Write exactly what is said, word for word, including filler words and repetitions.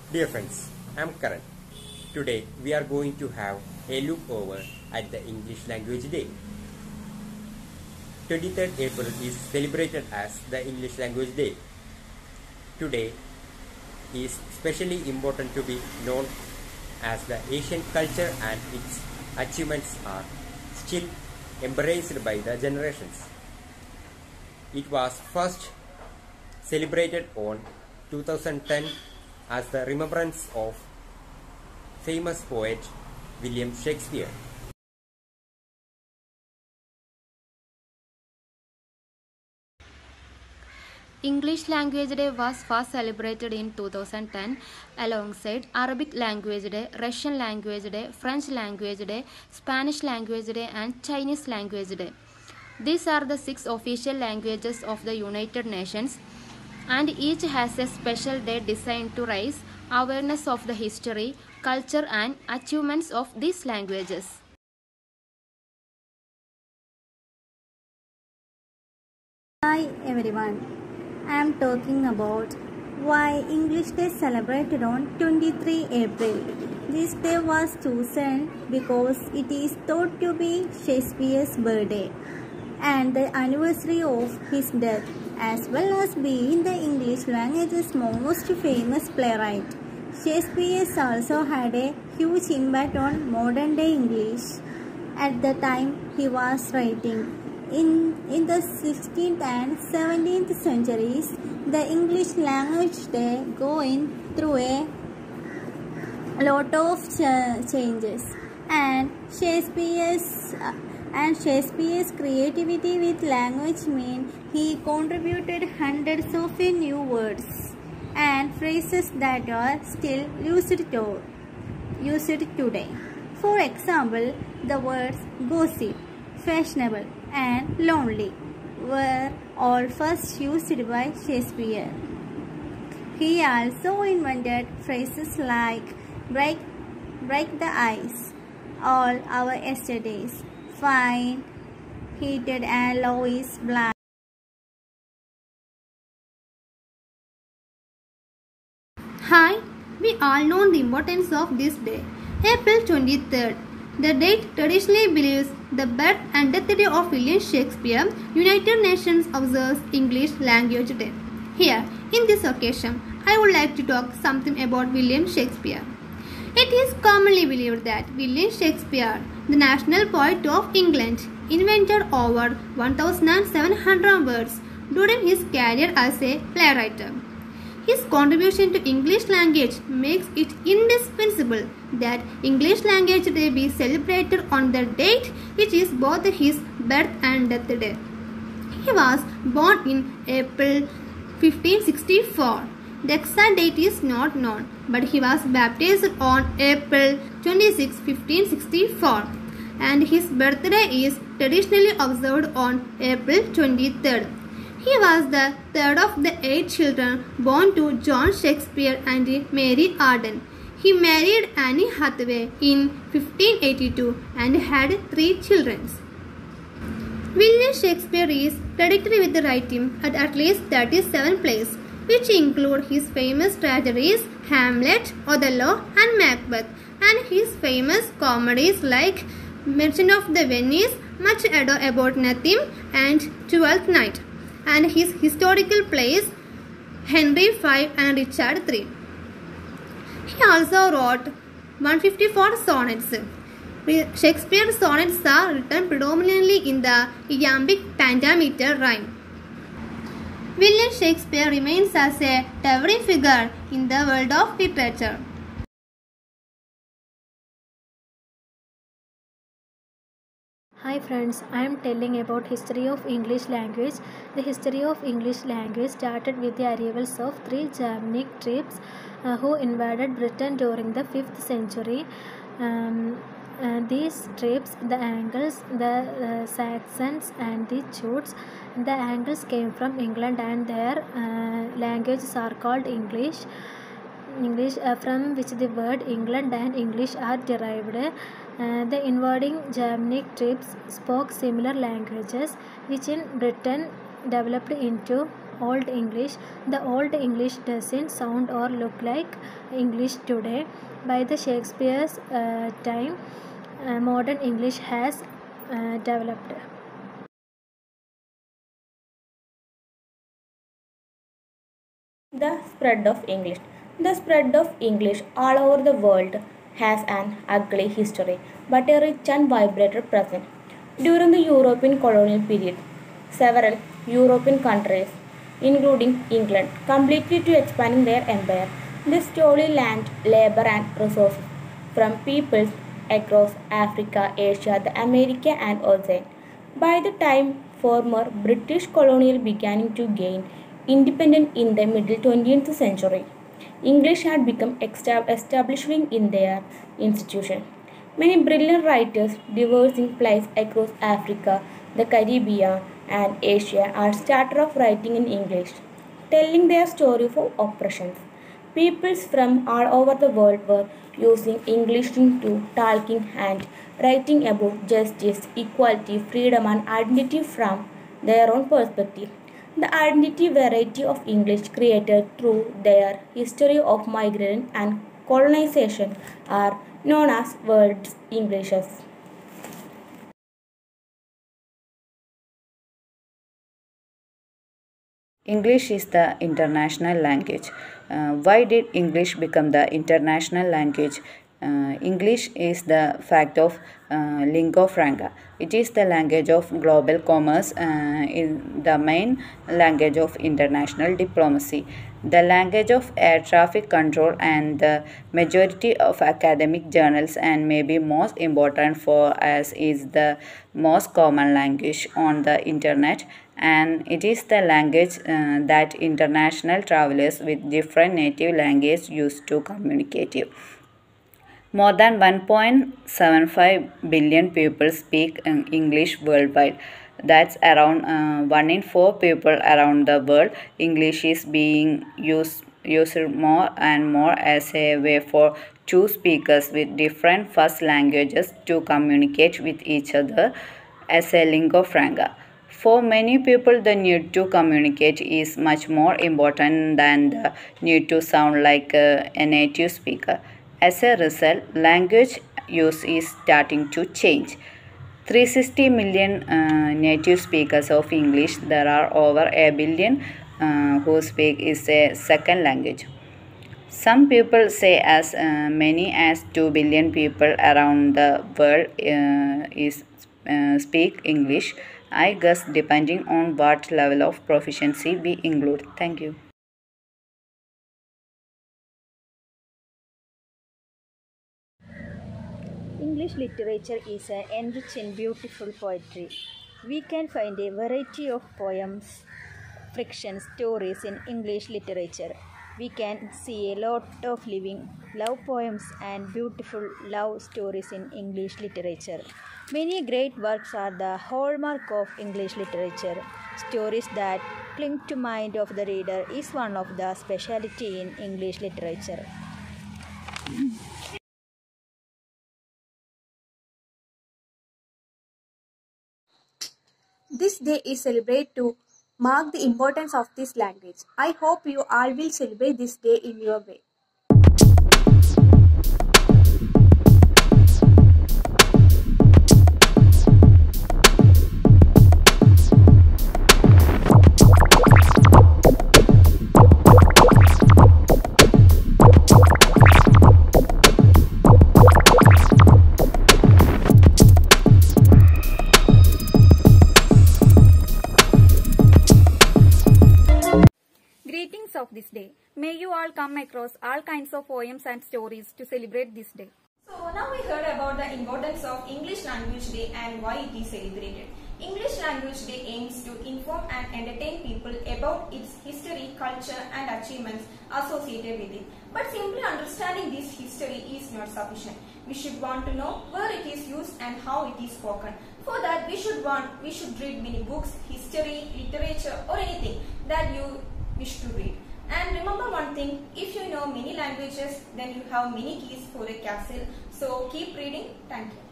Dear friends, I'm Karan. Today we are going to have a look over at the English Language Day. twenty-third April is celebrated as the English Language Day. Today is especially important to be known as the Asian culture and its achievements are still embraced by the generations. It was first celebrated on two thousand ten as the remembrance of famous poet William Shakespeare. English Language Day was first celebrated in two thousand ten alongside Arabic Language Day, Russian Language Day, French Language Day, Spanish Language Day and Chinese Language Day. These are the six official languages of the United Nations, and each has a special day designed to raise awareness of the history, culture and achievements of these languages. Hi everyone, I am talking about why English Day is celebrated on twenty-third April. This day was chosen because it is thought to be Shakespeare's birthday and the anniversary of his death, as well as being the English language's most famous playwright. Shakespeare also had a huge impact on modern day English at the time he was writing. In, in the sixteenth and seventeenth centuries, the English language day going through a lot of ch changes, and Shakespeare's uh, and Shakespeare's creativity with language mean he contributed hundreds of new words and phrases that are still used to used today. For example, the words gossip, fashionable and lonely were all first used by Shakespeare. He also invented phrases like break, break the ice, all our yesterdays, fine, heated and low is black. Hi, we all know the importance of this day, April twenty-third. The date traditionally believes the birth and death day of William Shakespeare. United Nations observes English Language Day. Here, in this occasion, I would like to talk something about William Shakespeare. It is commonly believed that William Shakespeare, the national poet of England, invented over one thousand seven hundred words during his career as a playwright. His contribution to English language makes it indispensable that English Language Day be celebrated on the date which is both his birth and death day. He was born in April fifteen sixty-four. The exact date is not known, but he was baptized on April twenty-sixth, fifteen sixty-four, and his birthday is traditionally observed on April twenty-third. He was the third of the eight children born to John Shakespeare and Mary Arden. He married Anne Hathaway in fifteen eighty-two and had three children. William Shakespeare is credited with writing at at least thirty-seven plays, which include his famous tragedies Hamlet, Othello and Macbeth, and his famous comedies like Merchant of the Venice, Much Ado About Nothing and Twelfth Night, and his historical plays Henry the Fifth and Richard the Third. He also wrote one hundred fifty-four sonnets. Shakespeare's sonnets are written predominantly in the iambic pentameter rhyme. William Shakespeare remains as a towering figure in the world of literature. Hi friends, I am telling about history of English language. The history of English language started with the arrivals of three Germanic tribes uh, who invaded Britain during the fifth century. Um, uh, these tribes, the Angles, the uh, Saxons and the Jutes. The Angles came from England and their uh, languages are called English. English uh, from which the word England and English are derived. Uh, the invading Germanic tribes spoke similar languages which in Britain developed into Old English. The Old English doesn't sound or look like English today. By the Shakespeare's uh, time, uh, modern English has uh, developed. The spread of English. The spread of English all over the world has an ugly history, but a rich and vibrant present. During the European colonial period, several European countries, including England, completely to expanding their empire. They stole land, labor, and resources from peoples across Africa, Asia, the America, and Oceania. By the time former British colonial began to gain independence in the middle twentieth century, English had become established in their institution. Many brilliant writers diverse in place across Africa, the Caribbean, and Asia are started off writing in English, telling their story of oppressions. Peoples from all over the world were using English to talking and writing about justice, equality, freedom, and identity from their own perspective. The identity variety of English created through their history of migration and colonization are known as World Englishes. English is the international language. Uh, why did English become the international language? Uh, English is the fact of uh, lingua franca. It is the language of global commerce, uh, in the main language of international diplomacy, the language of air traffic control, and the majority of academic journals, and maybe most important for us is the most common language on the internet, and it is the language uh, that international travelers with different native languages use to communicate. More than one point seven five billion people speak English worldwide. That's around uh, one in four people around the world. English is being used, used more and more as a way for two speakers with different first languages to communicate with each other as a lingua franca. For many people, the need to communicate is much more important than the need to sound like a, a native speaker. As a result, language use is starting to change. three hundred sixty million uh, native speakers of English. There are over a billion uh, who speak is a second language. Some people say as uh, many as two billion people around the world uh, is uh, speak English. I guess depending on what level of proficiency we include. Thank you. English literature is enriched in beautiful poetry. We can find a variety of poems, fiction, stories in English literature. We can see a lot of living love poems and beautiful love stories in English literature. Many great works are the hallmark of English literature. Stories that cling to mind of the reader is one of the specialty in English literature. This day is celebrated to mark the importance of this language. I hope you all will celebrate this day in your way. Greetings of this day. May you all come across all kinds of poems and stories to celebrate this day. So now we heard about the importance of English Language Day and why it is celebrated. English Language Day aims to inform and entertain people about its history, culture and achievements associated with it. But simply understanding this history is not sufficient. We should want to know where it is used and how it is spoken. For that we should want we should read many books, history, literature or anything that you wish to read. And remember one thing, if you know many languages, then you have many keys for a castle. So keep reading. Thank you.